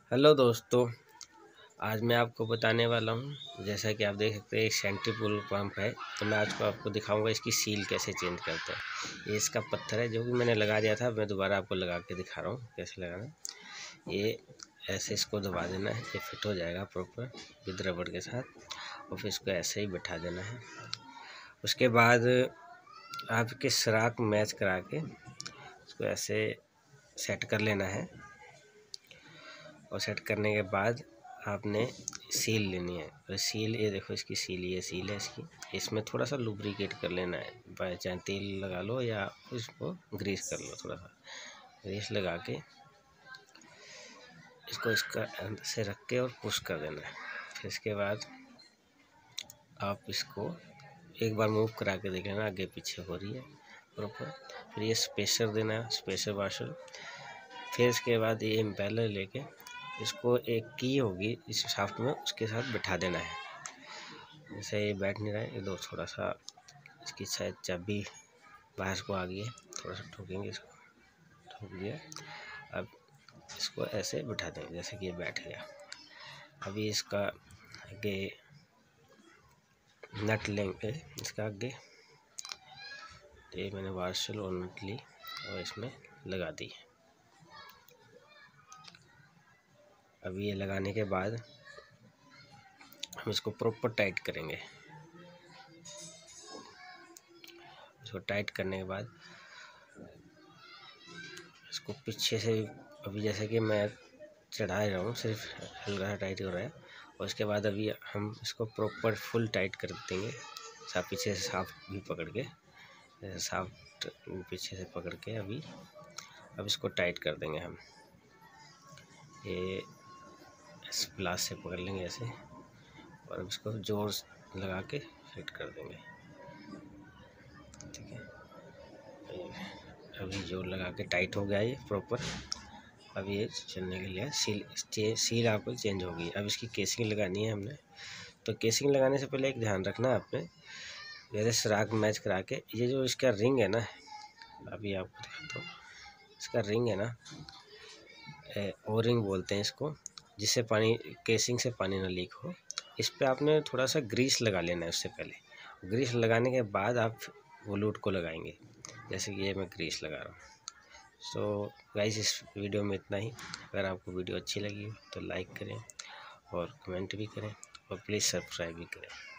Hello दोस्तों, आज मैं आपको बताने वाला हूँ। जैसा कि आप देख सकते हैं एक सेंट्रीफ्यूगल पंप है, तो मैं आज आपको दिखाऊंगा इसकी सील कैसे चेंज करते हैं। ये इसका पत्थर है जो कि मैंने लगा दिया था, मैं दोबारा आपको लगा के दिखा रहा हूँ कैसे लगाना। ये ऐसे इसको दबा देना है, ये फिट हो जाएगा प्रॉपर विद रबड़ के साथ, और फिर इसको ऐसे ही बैठा देना है। उसके बाद आपके सराख मैच करा के इसको ऐसे सेट कर लेना है, और सेट करने के बाद आपने सील लेनी है। और सील, ये देखो इसकी सील, ये सील है इसकी, इसमें थोड़ा सा लुब्रिकेट कर लेना है, चाहे तेल लगा लो या उसको ग्रीस कर लो। थोड़ा सा ग्रीस लगा के इसको इसका अंदर से रख के और पुश कर देना है। फिर इसके बाद आप इसको एक बार मूव करा के देख लेना आगे पीछे हो रही है प्रॉपर। फिर ये स्पेसर देना है, स्पेसर वाशर। फिर इसके बाद ये इम्पेलर लेके इसको एक की होगी इस शाफ्ट में, उसके साथ बैठा देना है। जैसे ये बैठ नहीं रहा है, ये दो थोड़ा सा इसकी शायद चाबी बाहर को आ गई है, थोड़ा सा ठोकेंगे इसको, ठोक दिया। अब इसको ऐसे बैठा देंगे जैसे कि ये बैठ गया। अभी इसका आगे नट लेंगे, इसका आगे ये मैंने वाशल और नट ली और इसमें लगा दी। अभी ये लगाने के बाद हम इसको प्रॉपर टाइट करेंगे। इसको टाइट करने के बाद इसको पीछे से, अभी जैसे कि मैं चढ़ा रहा हूँ, सिर्फ हल्का टाइट हो रहा है। और उसके बाद अभी हम इसको प्रॉपर फुल टाइट कर देंगे, साफ पीछे से साफ भी पकड़ के, जैसे साफ पीछे से पकड़ के अब इसको टाइट कर देंगे हम। ये इस प्लास से पकड़ लेंगे ऐसे, और अब इसको जोर लगा के फिट कर देंगे। ठीक है, अभी जोर लगा के टाइट हो गया ये प्रॉपर। अब ये चलने के लिए सील आपको चेंज होगी। अब इसकी केसिंग लगानी है हमने। तो केसिंग लगाने से पहले एक ध्यान रखना आपने, जैसे सराख मैच करा के ये जो इसका रिंग है ना, अभी आपको दिखाता हूँ। इसका रिंग है ना, ओ रिंग बोलते हैं इसको, जिससे पानी केसिंग से पानी ना लीक हो। इस पर आपने थोड़ा सा ग्रीस लगा लेना है उससे पहले। ग्रीस लगाने के बाद आप वो लूट को लगाएंगे, जैसे कि ये मैं ग्रीस लगा रहा हूँ। सो गाइस, इस वीडियो में इतना ही। अगर आपको वीडियो अच्छी लगी तो लाइक करें और कमेंट भी करें, और प्लीज़ सब्सक्राइब भी करें।